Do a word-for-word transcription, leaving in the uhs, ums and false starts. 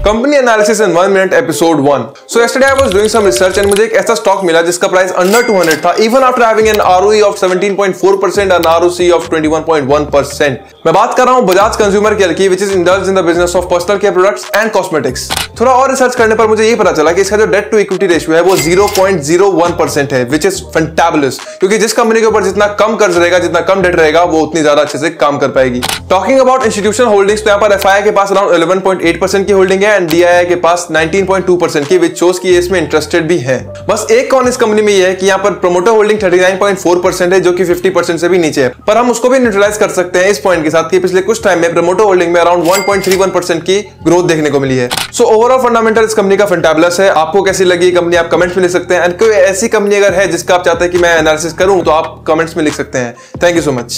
Company analysis in one minute episode one. So yesterday I was doing some research and मुझे एक ऐसा stock मिला जिसका price under two hundred था, even after having an ROE of seventeen point four percent and ROC of twenty one point one percent. मैं बात कर रहा हूं बजाज कंज्यूमर केयर की, which is indulged in the business of personal care products and cosmetics. थोड़ा और research करने पर मुझे ये पता चला कि इसका जो डेट टू इक्विटी रेशियो है वो zero point zero one percent है, व्हिच इज फैंटाबुलस, क्योंकि जिस कंपनी के ऊपर जितना कम कर्ज रहेगा, जितना कम डेट रहेगा, वो उतनी ज्यादा अच्छे से काम कर पाएगी। टॉकिंग अबाउट इंस्टीट्यूशनल होल्डिंग्स, तो यहाँ पर एफआईआई के पास around eleven point eight percent की होल्डिंग है एंड डीआईआई के पास नाइनटीन पॉइंट टू परसेंट की, व्हिच शोज कि ये इसमें इंटरेस्टेड भी है। बस एक कौन इस कंपनी में ये है कि यहाँ पर promoter holding thirty nine point four percent है, जो कि फिफ्टी परसेंट से भी नीचे है, पर हम उसको भी न्यूट्रलाइज कर सकते हैं इस पॉइंट के साथ कि पिछले कुछ टाइम में प्रोमोटर होल्डिंग में around one point three one percent की ग्रोथ देखने को मिली है। सो ओवरऑल फंडामेंटल इस कंपनी का फैंटाबुलस है। आपको कैसी लगी कंपनी आप कमेंट्स में लिख सकते हैं, एंड कोई ऐसी कंपनी अगर है जिसका आप चाहते हैं कि मैं एनालिसिस करूं तो आप कमेंट्स में लिख सकते हैं। Thank you so much.